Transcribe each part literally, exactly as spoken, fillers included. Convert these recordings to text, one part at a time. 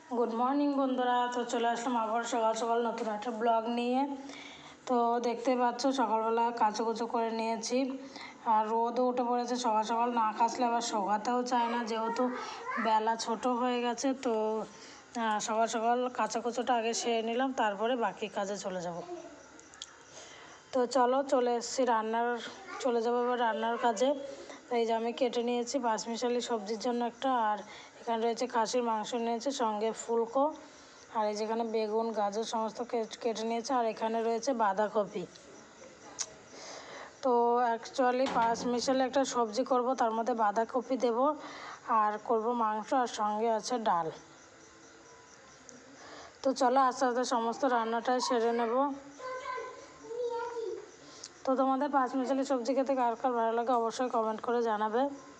Good morning বন্ধুরা। তো চলে আসলাম আবার সকাল সকাল নতুন একটা ব্লগ নিয়ে। তো দেখতে পাচ্ছ সকালবেলা কাচুকুচু করে নিয়েছি, আর রোদও উঠে পড়েছে। সকাল সকাল না কাচলে আবার শোকাতেও চায় না, যেহেতু বেলা ছোট হয়ে গেছে। তো সকাল সকাল কাচাকুচোটা আগে সেরে নিলাম, তারপরে বাকি কাজে চলে যাব। তো চলো চলে এসেছি রান্নার, চলে যাবো এবার রান্নার কাজে। তো এই যে আমি কেটে নিয়েছি পাঁচমিশালি সবজির জন্য একটা, আর এখানে রয়েছে খাসির মাংস নিয়েছে, সঙ্গে ফুলকো, আর এই যেখানে বেগুন গাজর সমস্ত কেটে নিয়েছে, আর এখানে রয়েছে বাঁধাকপি। তো অ্যাকচুয়ালি পাঁচমিশালি একটা সবজি করব, তার মধ্যে বাঁধাকপি দেব, আর করব মাংস, আর সঙ্গে আছে ডাল। তো চলো আস্তে আস্তে সমস্ত রান্নাটাই সেরে নেব। তো তোমাদের পাঁচমিশালি সবজি খেতে কার কার ভালো লাগে অবশ্যই কমেন্ট করে জানাবে।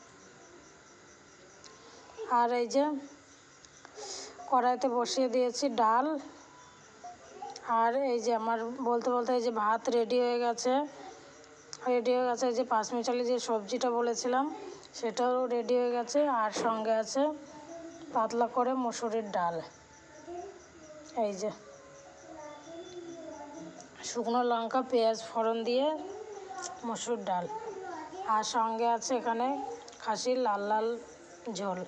আর এই যে কড়াইতে বসিয়ে দিয়েছি ডাল, আর এই যে আমার বলতে বলতে এই যে ভাত রেডি হয়ে গেছে রেডি হয়ে গেছে এই যে পাঁচমিশালি যে সবজিটা বলেছিলাম সেটাও রেডি হয়ে গেছে, আর সঙ্গে আছে পাতলা করে মুসুরির ডাল। এই যে শুকনো লঙ্কা পেঁয়াজ ফোড়ন দিয়ে মসুর ডাল, আর সঙ্গে আছে এখানে খাসির লাল লাল ঝোল।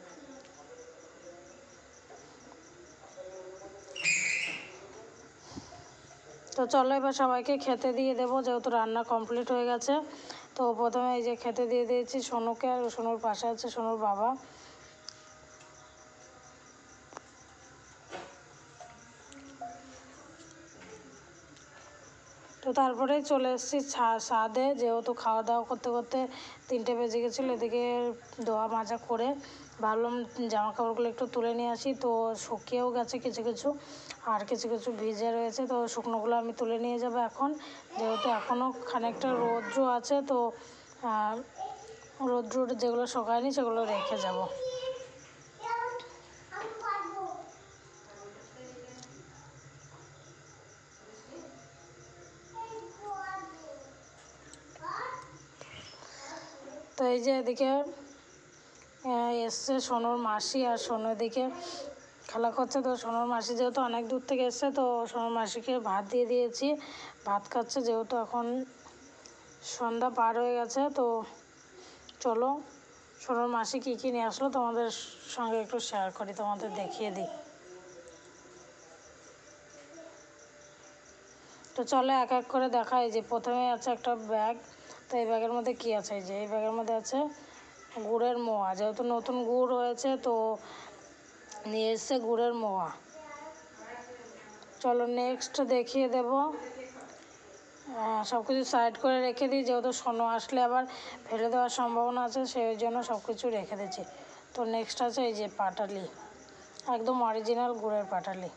তো চলো এবার সবাইকে খেতে দিয়ে দেবো, যেহেতু রান্না কমপ্লিট হয়ে গেছে। তো প্রথমে এই যে খেতে দিয়ে দিয়েছি সোনুকে, আর সোনুর পাশে আছে সোনুর বাবা। তো তারপরে চলে এসেছি ছাদে, যেহেতু খাওয়া দাওয়া করতে করতে তিনটে বেজে গেছিলো। এদিকে ধোয়া মাজা করে ভাবলাম জামা কাপড়গুলো একটু তুলে নিয়ে আসি। তো শুকিয়েও গেছে কিছু কিছু, আর কিছু কিছু ভিজে রয়েছে। তো শুকনোগুলো আমি তুলে নিয়ে যাব এখন, যেহেতু এখনও খানিকটা রৌদ্র আছে। তো রৌদ্র যেগুলো শুকায়নি সেগুলো রেখে যাব। তো এই যে এদিকে এসছে সোনুর মাসি, আর সোনু এদিকে খেলা করছে। তো সোনুর মাসি যেহেতু অনেক দূর থেকে এসছে, তো সোনুর মাসিকে ভাত দিয়ে দিয়েছি, ভাত খাচ্ছে, যেহেতু এখন সন্ধ্যা পার হয়ে গেছে। তো চলো সোনুর মাসি কী কী নিয়ে আসলো তোমাদের সঙ্গে একটু শেয়ার করি, তোমাদের দেখিয়ে দিই। তো চলো এক এক করে দেখাই। যে প্রথমে আছে একটা ব্যাগ। তো এই ব্যাগের মধ্যে কী আছে, এই যে এই ব্যাগের মধ্যে আছে গুড়ের মোয়া, যেহেতু নতুন গুড় হয়েছে তো নিয়ে এসছে গুড়ের মোয়া। চলো নেক্সট দেখিয়ে দেব। সব কিছু সাইড করে রেখে দিই, যেহেতু সোনু আসলে আবার ফেলে দেওয়ার সম্ভাবনা আছে, সেই জন্য সব কিছু রেখে দিচ্ছি। তো নেক্সট আছে এই যে পাটালি, একদম অরিজিনাল গুড়ের পাটালি।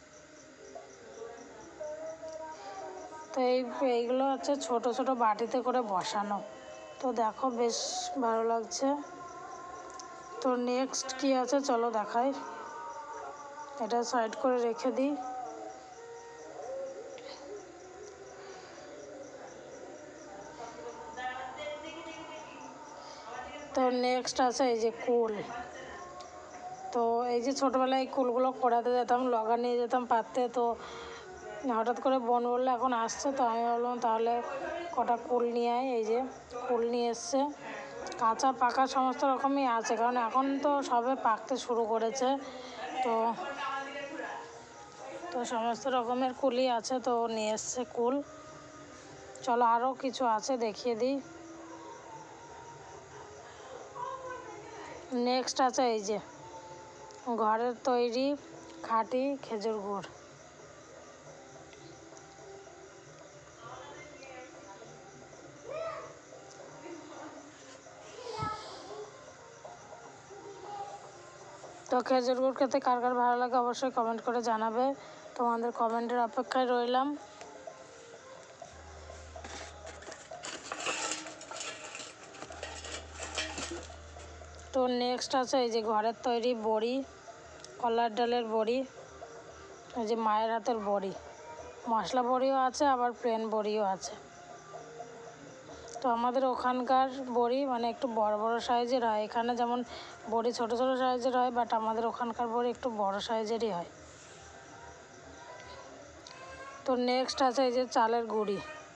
তো এই এইগুলো হচ্ছে ছোট ছোট বাটিতে করে বসানো। তো দেখো বেশ ভালো লাগছে। তো নেক্সট কি আছে চলো দেখাই, এটা সাইড করে রেখে দিই। তো নেক্সট আছে এই যে কুল। তো এই যে ছোটোবেলায় এই কুলগুলো কোড়াতে যেতাম, লগা নিয়ে যেতাম পাততে। তো হঠাৎ করে বোন বললো এখন আসছে, তো আমি বললাম তাহলে কটা কুল নিয়ে আয়। এই যে কুল নিয়ে এসছে, কাঁচা পাকা সমস্ত রকমই আছে, কারণ এখন তো সবে পাকতে শুরু করেছে। তো তো সমস্ত রকমের কুলই আছে, তো নিয়ে এসছে কুল। চলো আরও কিছু আছে দেখিয়ে দিই। নেক্সট আছে এই যে ঘরের তৈরি খাঁটি খেজুর গুড়। তো খেজুর গুড় খেতে কার কার ভালো লাগে অবশ্যই কমেন্ট করে জানাবে, তোমাদের কমেন্টের অপেক্ষায় রইলাম। তো নেক্সট আছে এই যে ঘরের তৈরি বড়ি, কলার ডালের বড়ি, এই যে মায়ের হাতের বড়ি, মশলা বড়িও আছে আবার প্লেন বড়িও আছে। তো আমাদের ওখানকার বড়ি মানে একটু বড় বড় সাইজের হয়, এখানে যেমন বড়ি ছোট ছোট সাইজের হয়, বাট আমাদের ওখানকার বড়ি একটু বড় সাইজেরই হয়। তো নেক্সট আছে এই যে চালের গুঁড়ি।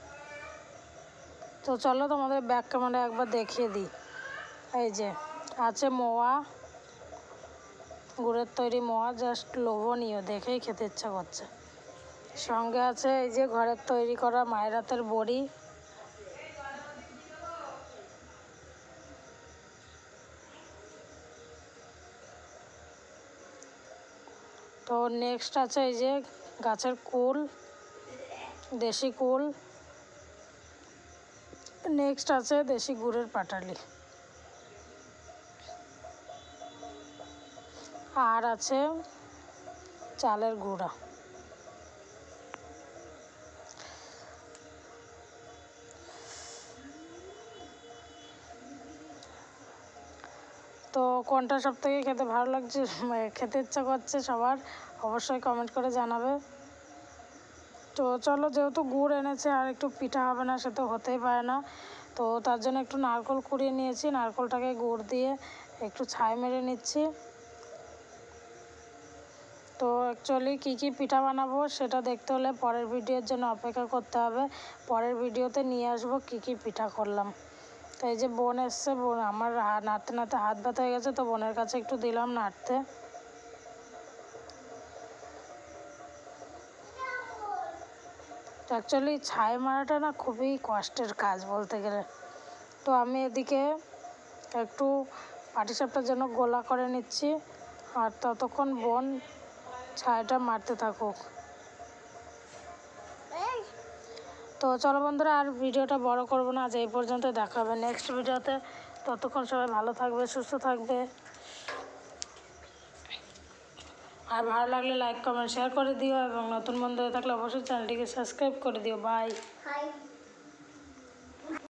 তো চলো তোমাদের ব্যাক ক্যামেরা একবার দেখিয়ে দিই। এই যে আছে মোয়া, গুড়ের তৈরি মোয়া, জাস্ট লোভনীয়, দেখেই খেতে ইচ্ছা করছে। সঙ্গে আছে এই যে ঘরের তৈরি করা মায়ের হাতের বড়ি। তো নেক্সট আছে এই যে গাছের কুল, দেশি কুল। নেক্সট আছে দেশি গুড়ের পাটালি। আর আছে চালের গুঁড়া। তো কোনটা সব থেকে খেতে ভালো লাগছে, খেতে ইচ্ছা করছে সবার, অবশ্যই কমেন্ট করে জানাবে। তো চলো, যেহেতু গুড় এনেছে আর একটু পিঠা হবে না সে তো হতেই পারে না, তো তার জন্য একটু নারকেল কুড়িয়ে নিয়েছি, নারকেলটাকে গুড় দিয়ে একটু ছাই মেরে নিচ্ছি। তো অ্যাকচুয়ালি কী কী পিঠা বানাবো সেটা দেখতে হলে পরের ভিডিওর জন্য অপেক্ষা করতে হবে। পরের ভিডিওতে নিয়ে আসবো কী কী পিঠা করলাম। তো এই যে বোন এসছে, বোন আমার নাড়তে নাড়তে হাত ব্যথা হয়ে গেছে, তো বোনের কাছে একটু দিলাম নাড়তে। তো অ্যাকচুয়ালি ছাই মারাটা না খুবই কষ্টের কাজ বলতে গেলে। তো আমি এদিকে একটু পাটিসাপটার জন্য গোলা করে নিচ্ছি, আর ততক্ষণ বোন ছাইটা মারতে থাকুক। তো চলো বন্ধুরা, আর ভিডিওটা বড় করবো না, আজ এই পর্যন্ত, দেখা হবে নেক্সট ভিডিওতে। ততক্ষণ সবাই ভালো থাকবে, সুস্থ থাকবে, আর ভালো লাগলে লাইক কমেন্ট শেয়ার করে দিও, এবং নতুন বন্ধু হয়ে থাকলে অবশ্যই চ্যানেলটিকে সাবস্ক্রাইব করে দিও। বাই।